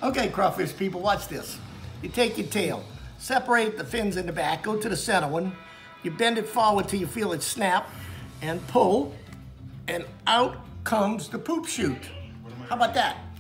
Okay, crawfish people, watch this. You take your tail, separate the fins in the back, go to the center one, you bend it forward till you feel it snap, and pull, and out comes the poop chute. How about that?